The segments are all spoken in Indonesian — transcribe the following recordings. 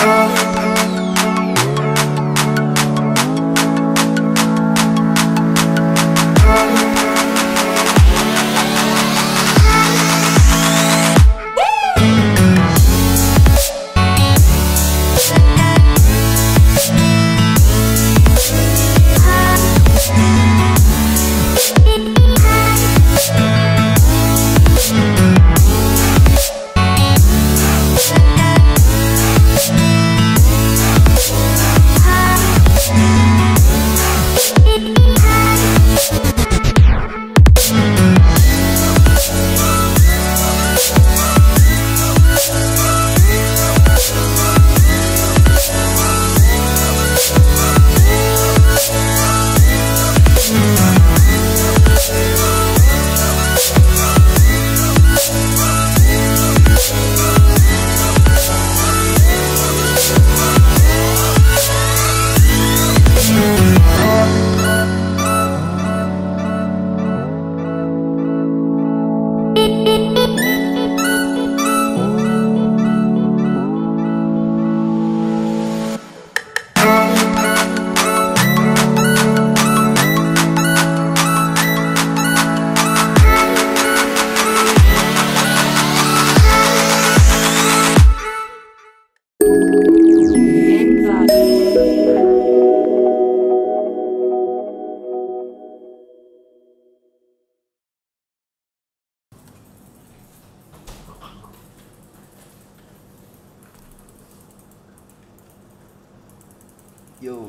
Yo.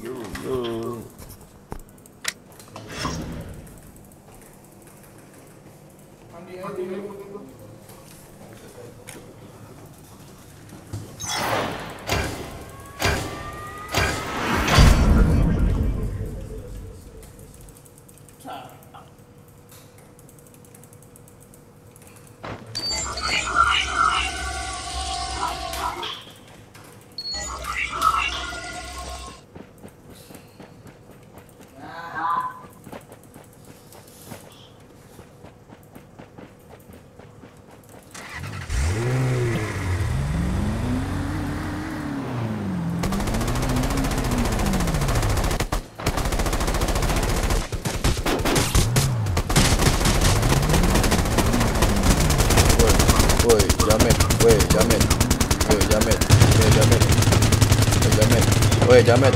Jamet.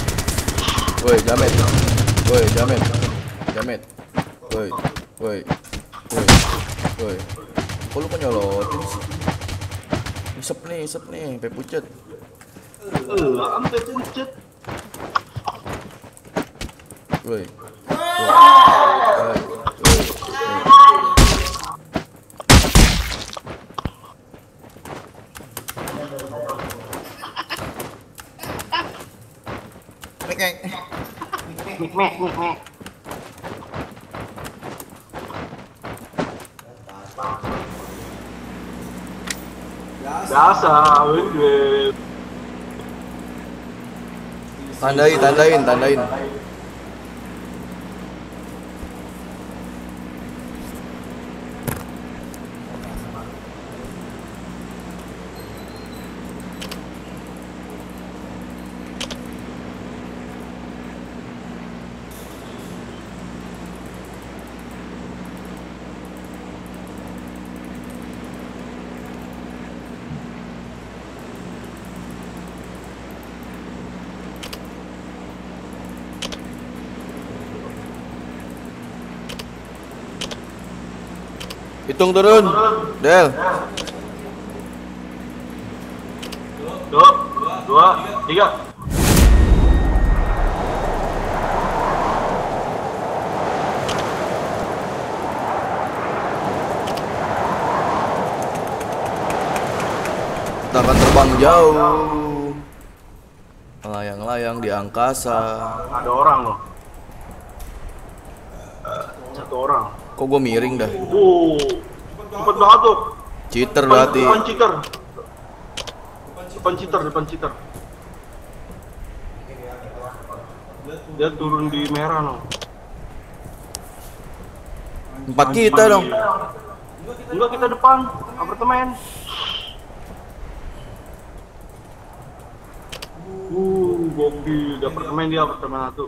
Kok lu penyolotin sih? Isep nih, sampai pucet. Sampai pucet. Woi. Mek. Biasa, win. Tandain. Hitung turun, Del. 2, 3. Kita akan terbang jauh, melayang-layang di angkasa. Ada orang loh. Satu orang. Kok gue miring dah? Cepet banget tuh. Cheater berarti. Depan cheater. Dia turun di merah loh. 4 kita dong. Enggak, kita depan apartemen. Gokil, di apartemen dia, apartemen satu.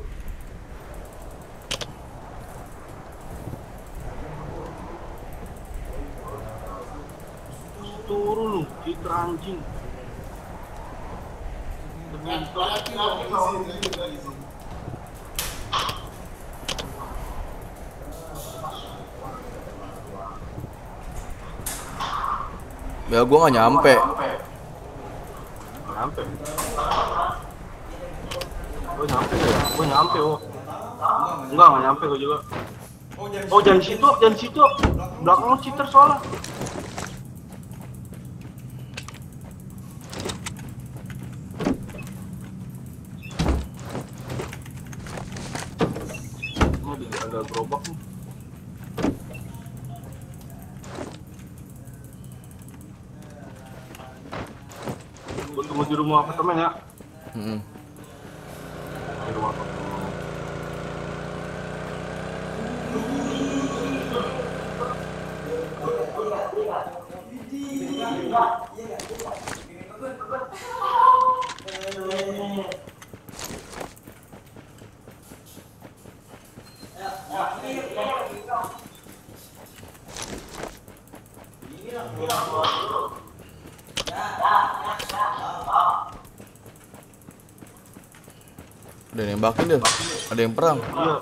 Turun lu, Citra anjing. Ya gua nggak nyampe. Nyampe. Gue nyampe ya, gue nyampe oh. Enggak nyampe gue juga. Oh jangan situ, jangan situ. Belakang lu cheater soalnya. Ada gerobak nih. Gue tunggu di rumah apartemen ya. Di rumah apartemen. Ada yang nembakin deh, ada yang perang. Iya.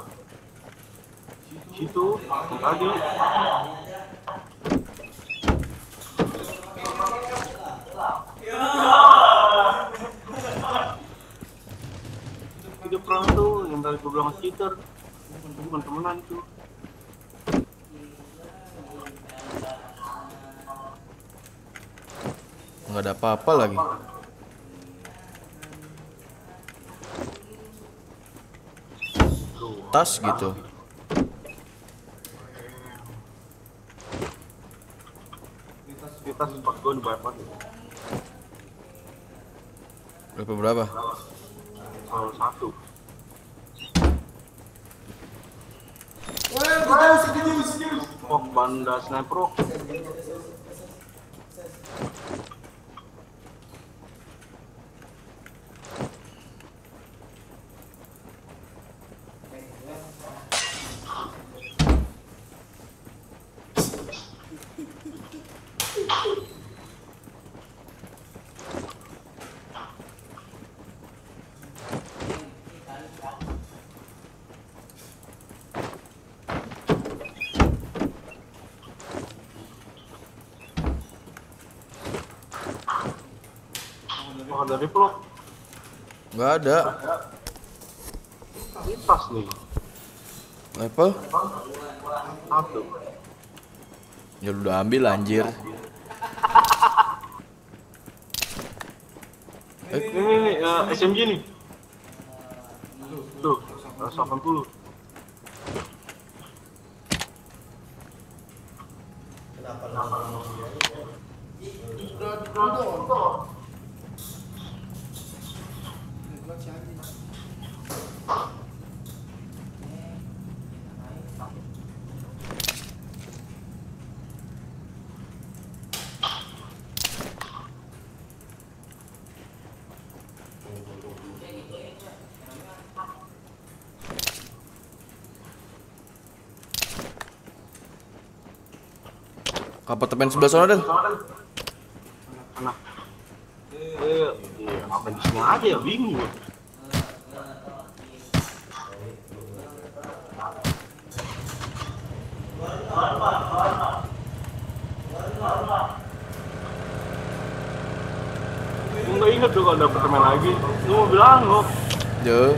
Situ tadi. Video perang tuh yang tadi gue bilang cheater. Bukan temenan tuh. Nggak ada apa-apa lagi. Tas gitu. Kita sempat gue dibayar banget. Berapa? Salah satu. Oh, banda sniper. Oh, dari vlog. Nggak ada. Ini tas nih. Apple? Satu. Ya udah ambil anjir. Ini SMG nih. Tuh, 180. Apartemen sebelah sana deh. Mana? Iya, apa di sini aja ya, bingung gue. Gue nggak inget tuh kalau ada apartemen lagi. Lu mau bilang lo? Yo.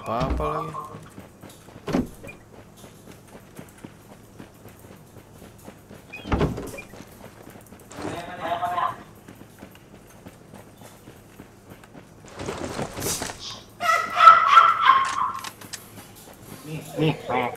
apa-apa lagi. Nih,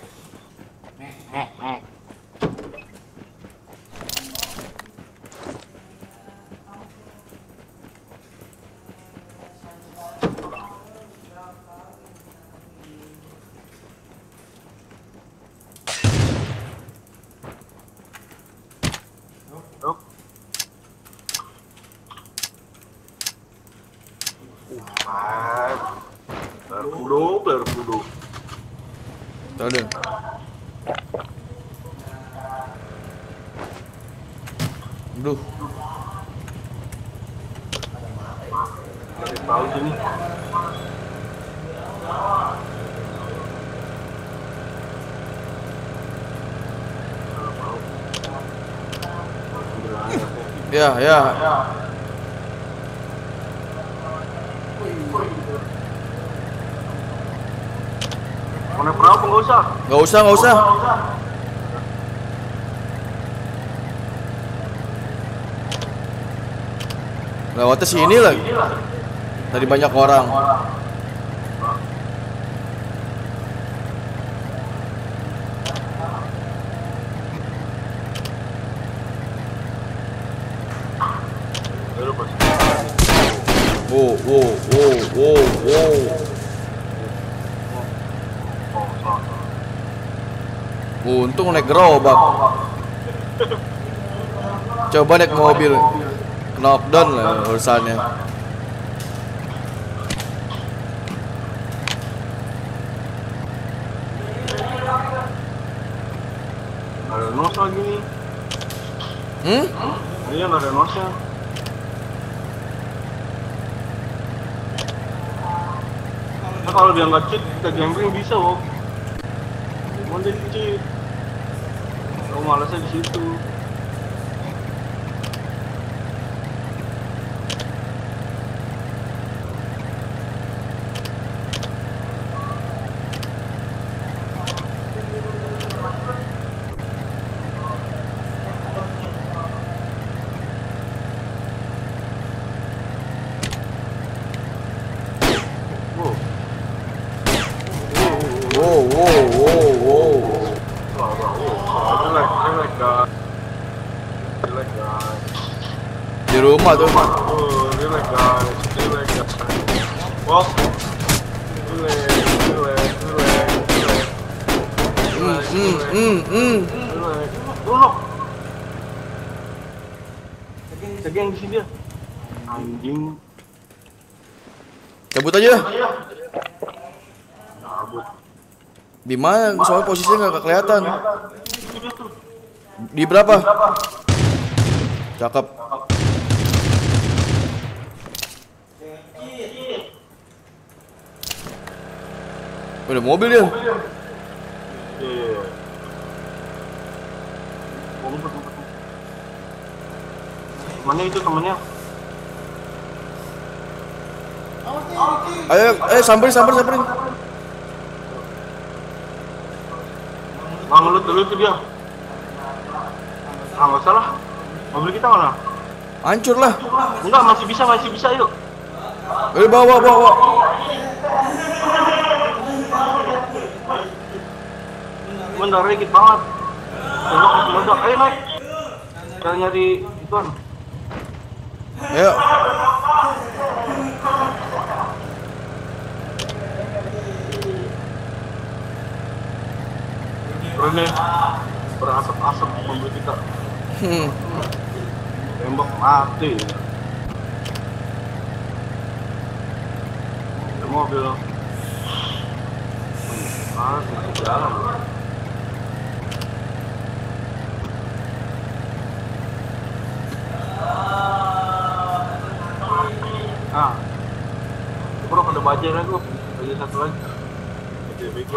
Yuk. Player kudu. Tahu deh. Duh, Dari tahu sini. ya ya. Mau naik perahu nggak usah? Nggak usah, nggak usah. Lewatnya sini lagi. Tadi banyak orang. Wow, wow, wow, wow, wow. Untung naik gerobak. Coba naik mobil. Knockdown lah urusannya. Ada nos lagi nih. Iya, nggak ada nosnya. Nah, kalau dia nggak cheat, kita gambling bisa, Wok. Mau dia cheat. Kalau malasnya di situ. Wow, wow, wow, wow. Relax, guys. Di rumah tuh. Relax, guys. Wok. Relax. Tolong. Jaga di sini dia. Anjing. Cabut aja. Cabut. Di mana? Soalnya posisinya nggak kelihatan. Di berapa? Cakep. Udah mobil dia. Mana itu temennya? Ayo, samperin. Bang, lu dulu tuh dia. Nggak salah. Mobil kita mana? Hancur lah. Enggak, masih bisa yuk. Bawa. Bentar, dikit banget. Meledak, ayo naik. Kita nyari ituan. Ayo. Ini berasap-asap mobil kita. Tembak mati. Ada mobil. Di jalan. Nah, bro, ada baja lagi, baja satu lagi. Baja bego.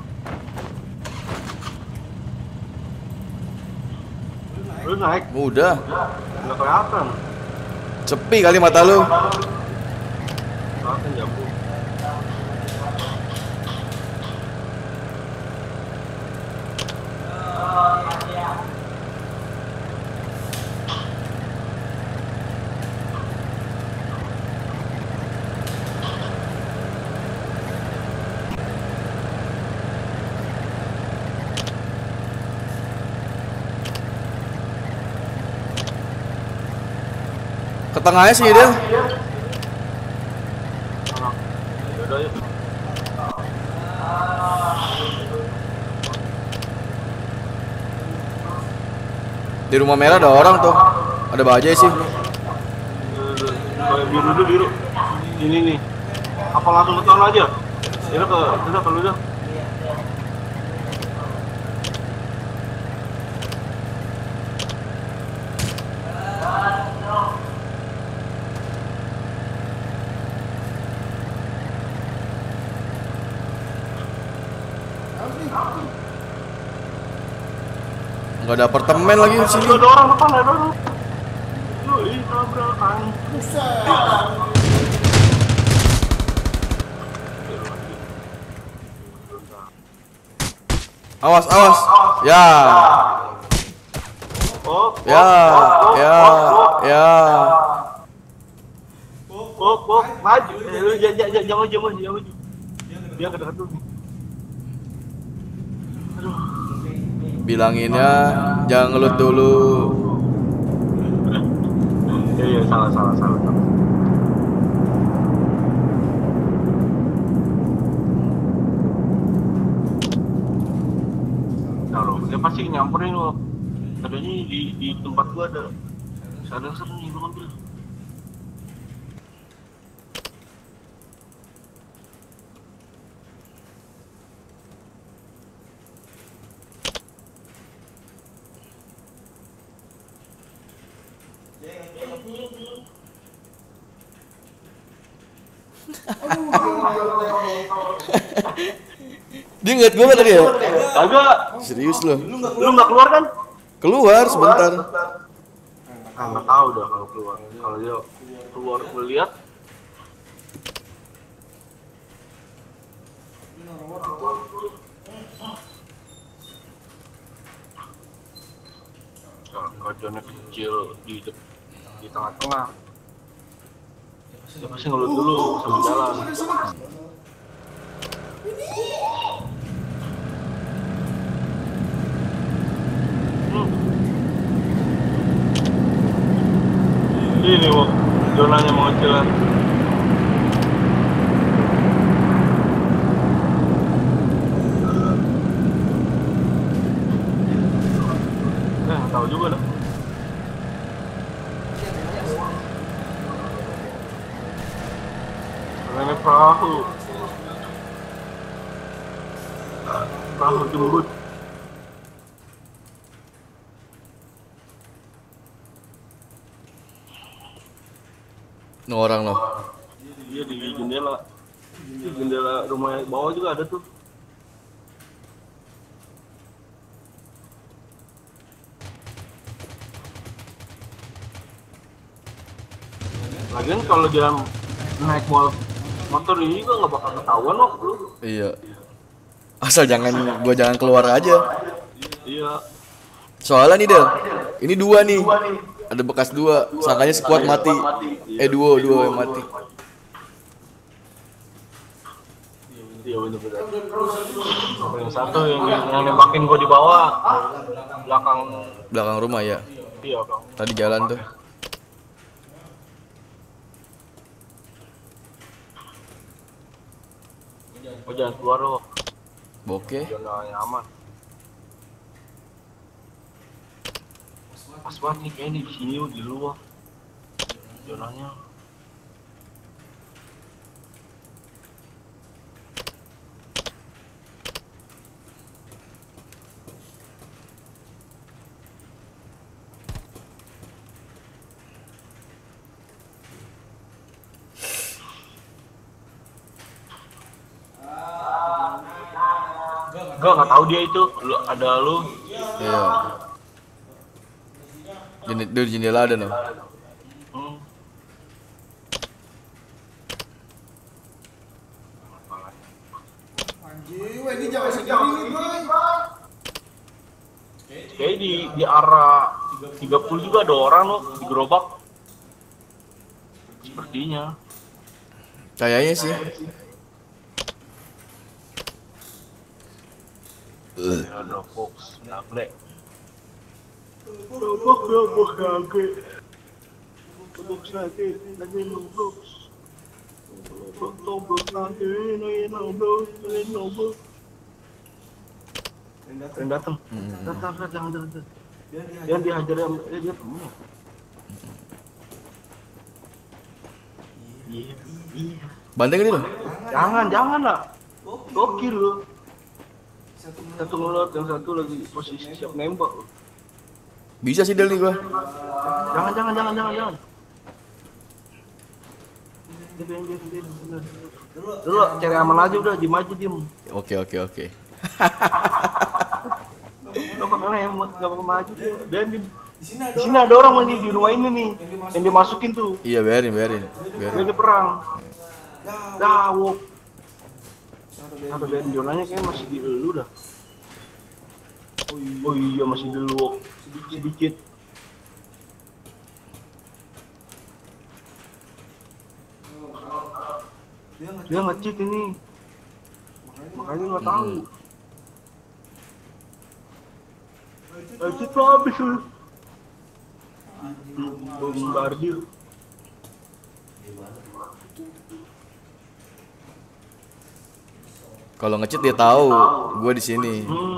Lu naik? Udah. Nggak kelihatan. Sepi kali mata lu. Kelihatan jambu. tengahnya sih dia. Udah yuk. Di rumah merah ada orang tuh. Ada bajai sih. Biru dulu biru. Ini nih. Apa langsung ke sana aja? Kita ke lu dah. Nggak ada apartemen lagi di sini. Ada orang depan, ada orang. Yoi, tabrakan. Awas, awas. Ya. Oh, Ya, ya, ya. Maju. Jangan maju. Dia ke dekat dulu. Bilanginnya jangan ngelut dulu. Iya, salah. Kalau dia pasti nyamperin lo. Katanya di tempat gua ada sering nih, lu ambil. Dia ngeliat gue tadi ya? Kagak. Serius loh. Lu nggak keluar kan? Keluar sebentar. Nggak tahu dah kalau keluar. Kalau dia keluar melihat. Kajiannya kecil di tengah-tengah. Dia pasti ngelut dulu sama jalan. Ini wah, zonanya mengecilan. Tahu juga dah. Ini perahu jembut. Ini orang loh. Iya di jendela. Di jendela rumah bawah juga ada tuh. Lagian kalau dia naik motor ini juga nggak bakal ketahuan kok lu. Iya. Asal gua jangan keluar aja. Iya. Soalnya nih Del, ini dua nih. Ada bekas dua. Sangkanya squad mati. Duo yang mati. Iya bener-bener. Yang satu yang nembakin gua di bawah, Belakang rumah ya. Iya bang. Tadi jalan tuh. Oh jangan keluar loh. Oke. Zona aman. Pas banget nih kayaknya di sini di luar. Zonanya. Gak tahu dia itu. Ada lu. Iya. Di jendela ada nih. Anjir, ini jangan segini nih, Bray. Kayak di arah 30 juga ada orang loh di gerobak. Sepertinya. Kayaknya sih. Ada Fox, Nagle. Toblok sakit, lagi noblok. Toblok sakit, lagi noblok. Yang datang. Jangan. Yang dihajar yang dia temen. Iya. Banteng ini lo? Jangan lah. Gokil lo. Satu ngelot, yang satu lagi posisi siap nembak. Bisa sih Del nih gua. Jangan. Dulu cari aman aja udah, diem aja diem. Oke. Lo karena yang gak mau maju dia. Dan di sini ada orang lagi di rumah ini nih, yang dimasukin tuh. Iya biarin. Dia perang. Dawok. Sampai Ben Jonanya kayak masih di elu dah. Oh iya masih di lu sedikit. Dia nge-cheat ini. Makanya nggak tahu. Cheat lo habis lu. Bombardir. Kalau nge-cheat dia tahu gua di sini.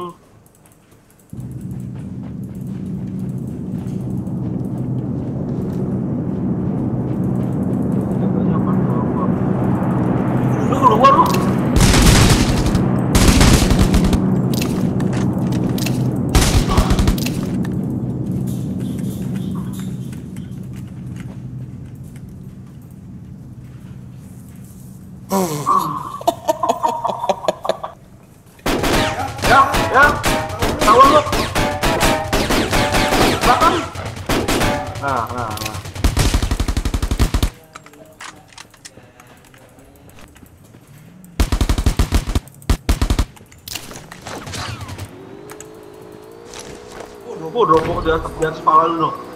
Lu keluar lu. Ya, tahu lu. Belakang. Nah. Dropok di atas kepala lu.